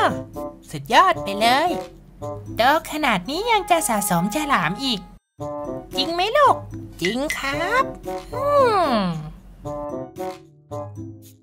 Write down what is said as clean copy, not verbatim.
สุดยอดไปเลยโตขนาดนี้ยังจะสะสมฉลามอีกจริงไหมลูกจริงครับ